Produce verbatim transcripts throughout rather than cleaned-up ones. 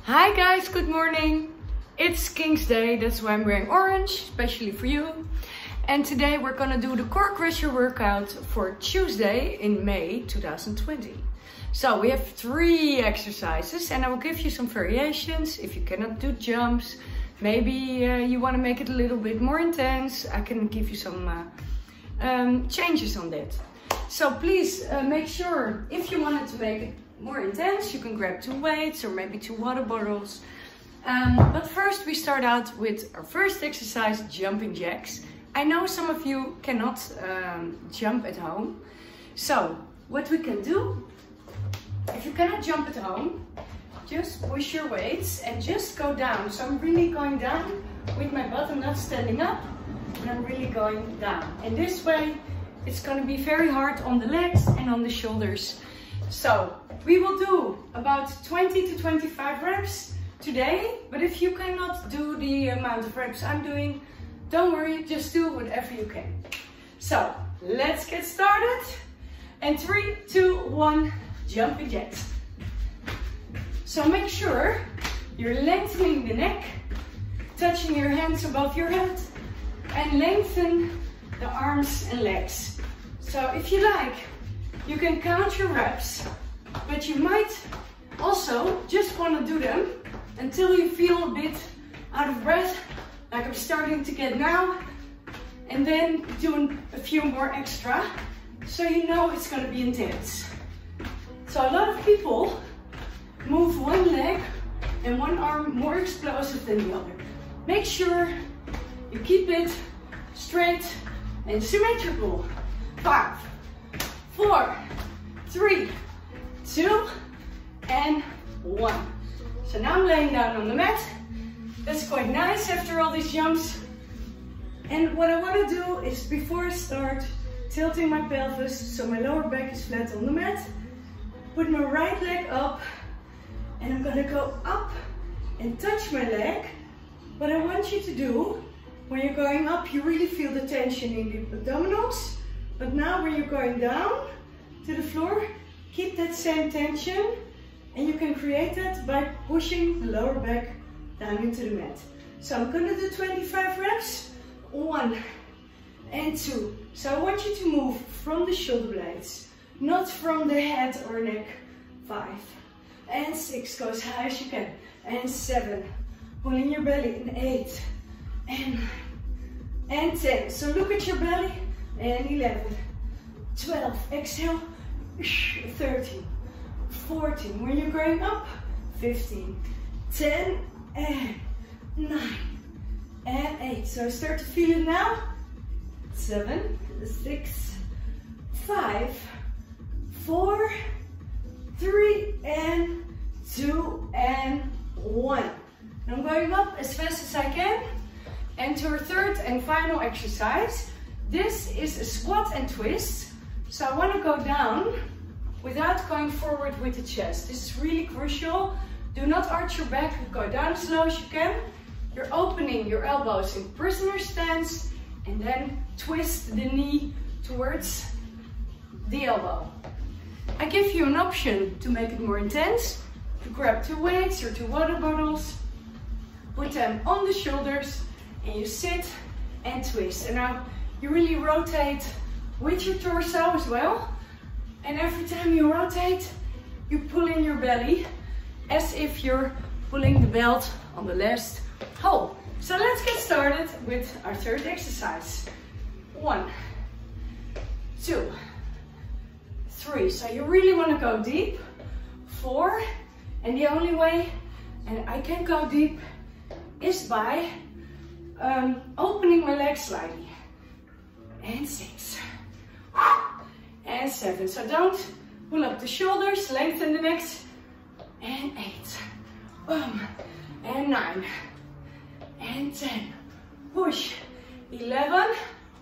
Hi guys, good morning. It's King's Day, that's why I'm wearing orange, especially for you. And today we're gonna do the core crusher workout for Tuesday in May two thousand twenty. So we have three exercises and I will give you some variations. If you cannot do jumps, maybe uh, you wanna make it a little bit more intense, I can give you some uh, um, changes on that. So please uh, make sure, if you wanted to make it more intense, you can grab two weights or maybe two water bottles. Um, but first we start out with our first exercise, jumping jacks. I know some of you cannot um, jump at home. So what we can do, if you cannot jump at home, just push your weights and just go down. So I'm really going down with my butt, I'm not standing up, and I'm really going down. And this way it's going to be very hard on the legs and on the shoulders. So we will do about twenty to twenty-five reps today, but if you cannot do the amount of reps I'm doing, don't worry, just do whatever you can. So let's get started. And three, two, one, jumping jacks. So make sure you're lengthening the neck, touching your hands above your head, and lengthen the arms and legs. So if you like, you can count your reps, but you might also just want to do them until you feel a bit out of breath, like I'm starting to get now, and then doing a few more extra, so you know it's going to be intense. So a lot of people move one leg and one arm more explosive than the other. Make sure you keep it straight and symmetrical. Five, four, three, two, and one. So now I'm laying down on the mat. That's quite nice after all these jumps. And what I want to do is, before I start, tilting my pelvis so my lower back is flat on the mat. Put my right leg up, and I'm gonna go up and touch my leg. What I want you to do, when you're going up, you really feel the tension in the abdominals. But now when you're going down to the floor, keep that same tension, and you can create that by pushing the lower back down into the mat. So I'm gonna do twenty-five reps, one and two. So I want you to move from the shoulder blades, not from the head or neck. Five and six, go as high as you can. And seven, pull in your belly, and eight, and and ten. So look at your belly. And eleven, twelve, exhale, thirteen, fourteen, when you're going up, fifteen, ten, and nine, and eight. So start to feel it now. seven, six, five, four, three, and two, and one. I'm going up as fast as I can. And to our third and final exercise. This is a squat and twist. So I want to go down without going forward with the chest. This is really crucial. Do not arch your back, go down as low as you can. You're opening your elbows in prisoner stance and then twist the knee towards the elbow. I give you an option to make it more intense. To grab two weights or two water bottles, put them on the shoulders, and you sit and twist. And now you really rotate with your torso as well. And every time you rotate, you pull in your belly as if you're pulling the belt on the last hole. So let's get started with our third exercise. One, two, three. So you really want to go deep. Four. And the only way, and I can go deep, is by um, opening my legs slightly. And six, and seven. So don't pull up the shoulders, lengthen the neck, and eight, boom, and nine, and ten, push, eleven,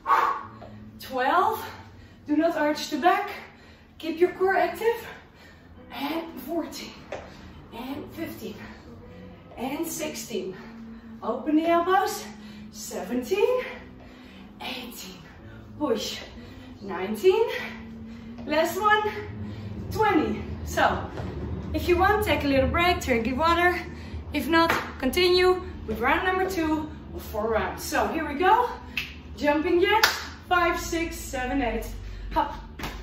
twelve, do not arch the back, keep your core active, and fourteen, and fifteen, and sixteen, open the elbows, seventeen, eighteen, push, nineteen, last one, twenty. So if you want, take a little break, drink your water, If not, continue with round number two of four rounds. So here we go. Jumping jacks, five, six, seven, eight. Hop.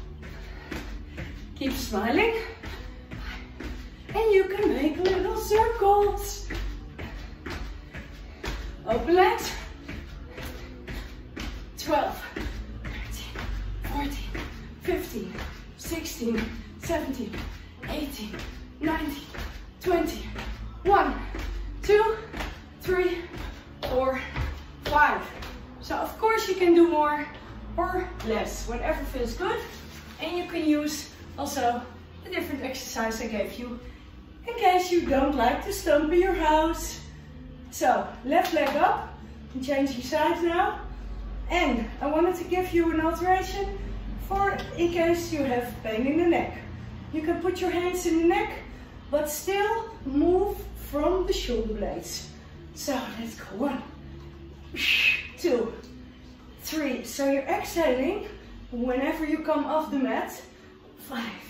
Keep smiling. And you can make little circles. Open legs. twelve, thirteen, fourteen, fifteen, sixteen, seventeen, eighteen, nineteen, twenty. One, two, three, four, five. So of course you can do more or less, whatever feels good. And you can use also the different exercise I gave you in case you don't like to stomp in your house. So left leg up, and changing sides now. And I wanted to give you an alteration for in case you have pain in the neck. You can put your hands in the neck, but still move from the shoulder blades. So let's go. One, two, three. So you're exhaling whenever you come off the mat. Five,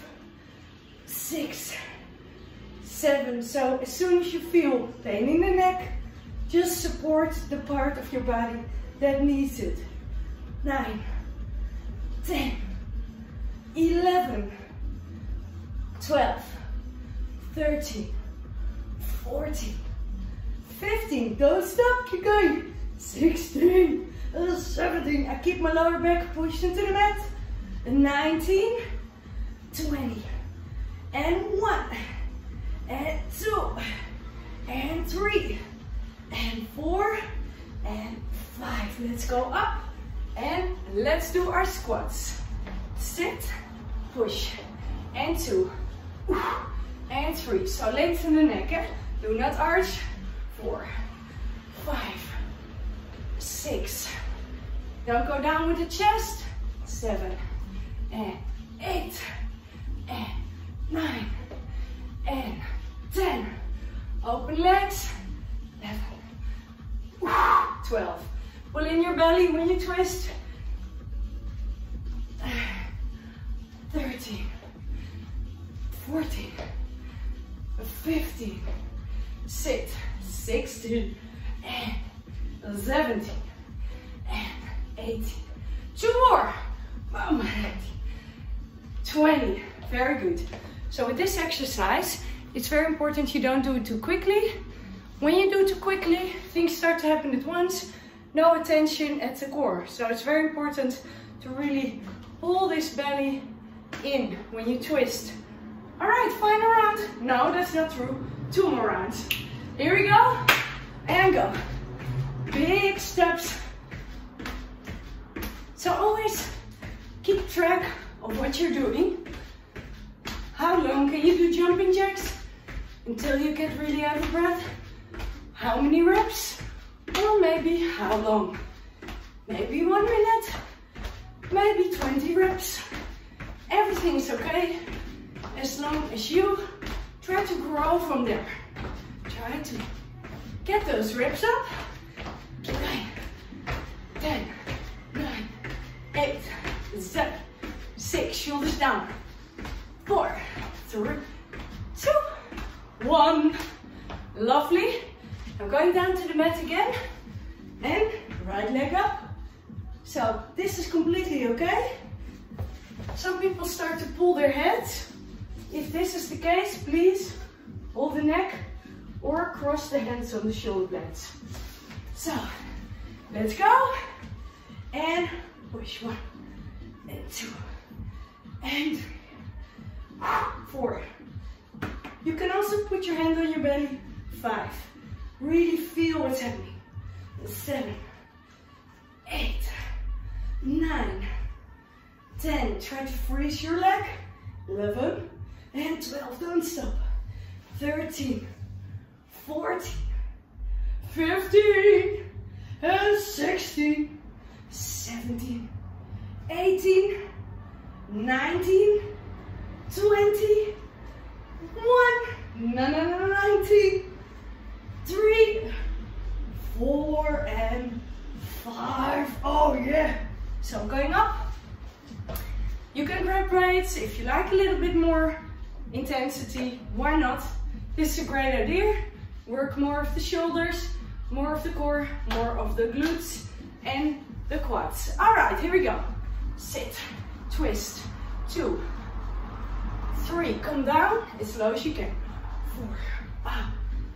six, seven. So as soon as you feel pain in the neck, just support the part of your body that needs it. Nine, ten, eleven, twelve, thirteen, fourteen, fifteen. Don't stop, keep going. sixteen, seventeen. I keep my lower back pushed into the mat. nineteen, twenty, and one, and two, and three, and four, and five. Let's go up, and let's do our squats. Sit, push, and two, and three. So lengthen the neck, eh? Do not arch. Four, five, six. Don't go down with the chest. Seven, and eight, and nine, and ten. Open legs. eleven, twelve. Pull in your belly when you twist. thirteen, fourteen, fifteen, sit, sixteen, and seventeen, and eighteen. Two more. Boom. twenty. Very good. So with this exercise, it's very important you don't do it too quickly. When you do it too quickly, things start to happen at once. No attention at the core. So it's very important to really pull this belly in when you twist. All right, final round. No, that's not true. Two more rounds. Here we go. And go. Big steps. So always keep track of what you're doing. How long can you do jumping jacks until you get really out of breath? How many reps? Or maybe how long? Maybe one minute, maybe twenty reps. Everything is okay as long as you try to grow from there. Try to get those reps up. Keep going. ten, nine, eight, seven, six, shoulders down. Four, three, two, one. Lovely. I'm going down to the mat again. And right leg up. So this is completely okay. Some people start to pull their heads. If this is the case, please hold the neck or cross the hands on the shoulder blades. So let's go. And push. One, and two, and three, four. You can also put your hand on your belly. Five. Really feel what's happening. Seven, eight, nine, ten. Try to freeze your leg. Eleven and twelve. Don't stop. Thirteen, fourteen, fifteen, and sixteen, seventeen, eighteen, nineteen, twenty, one, no, no, no, nineteen, three, four, and five. Oh yeah. So going up. You can grab weights if you like a little bit more intensity. Why not? This is a great idea. work more of the shoulders, more of the core, more of the glutes and the quads. All right, here we go. Sit, twist, two, three, come down as slow as you can. Four, up,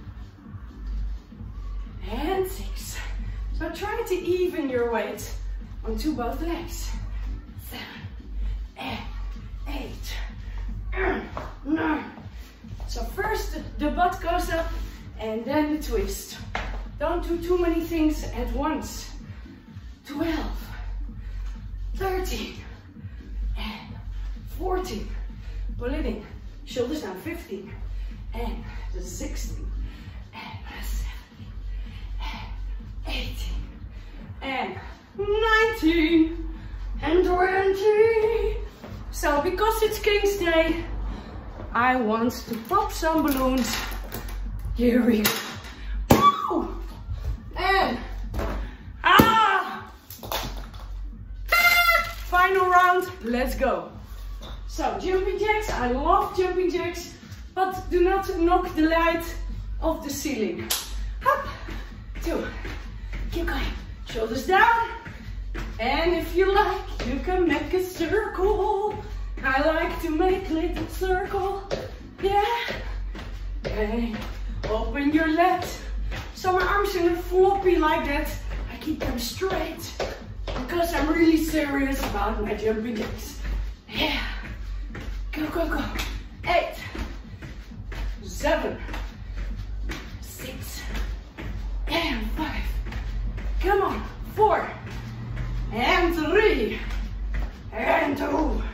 and six. So try to even your weight onto both legs. Seven, and eight, and nine. So first the, the butt goes up and then the twist. Don't do too many things at once. twelve, thirteen, and fourteen. Pull it in. Shoulders down. fifteen, and sixteen, and seventeen, and eighteen, and nineteen, and twenty. So because it's King's Day, I want to pop some balloons. Here we go. Woo! And ah! Final round, let's go. So jumping jacks, I love jumping jacks, but do not knock the light off the ceiling. Up, two, keep going, shoulders down. And if you like, you can make a circle. I like to make a little circle, yeah. And open your legs. So my arms are not floppy like that. I keep them straight because I'm really serious about my jumping jacks. Yeah. Go, go, go. Eight, seven, six, and five. Come on. Four, and three, and two,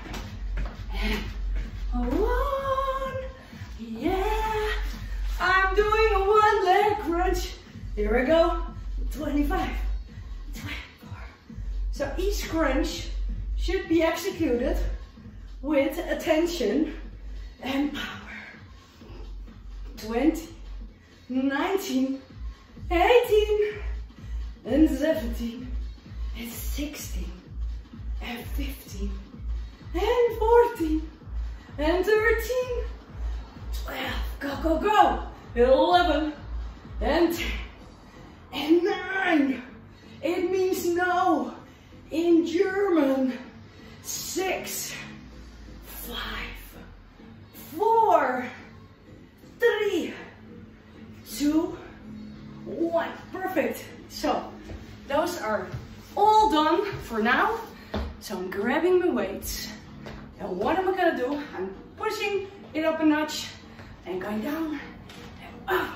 and one. Yeah. I'm doing a one leg crunch. Here we go. twenty-five, twenty-four. So each crunch should be executed with attention and power. twenty, nineteen, eighteen, and seventeen, and sixteen, and fifteen, and fourteen, and thirteen, twelve, go, go, go, eleven, and ten, and nine, it means no in German, six, five, four, three, two, one, perfect. So those are all done for now. So I'm grabbing my weights. And what am I gonna do? I'm pushing it up a notch and going down and up.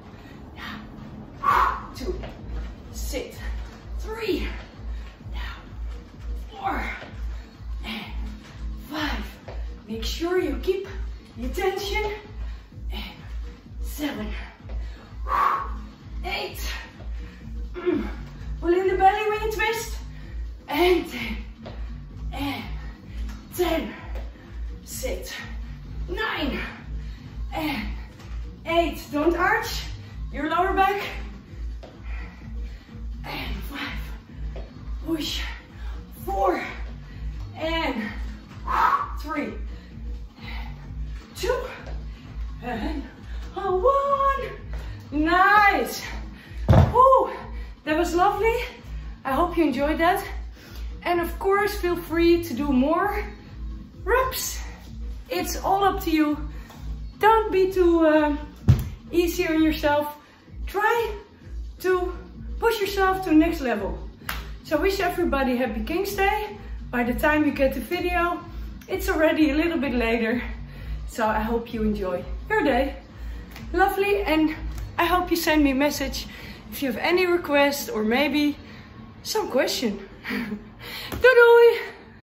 Down. Two. Sit. Three. Down. Four. And five. Make sure you keep your tension. And seven. Eight. Pull in the belly when you twist. And ten. And ten. Sit. Nine. And eight. Don't arch your lower back. And five. Push. Four. And three. Two. And one. Nice. Woo. That was lovely. I hope you enjoyed that. And of course, feel free to do more reps. It's all up to you. Don't be too uh, easy on yourself. Try to push yourself to the next level. So I wish everybody happy King's Day. By the time you get the video, it's already a little bit later. So I hope you enjoy your day. Lovely, and I hope you send me a message if you have any requests or maybe some question. Doei doei!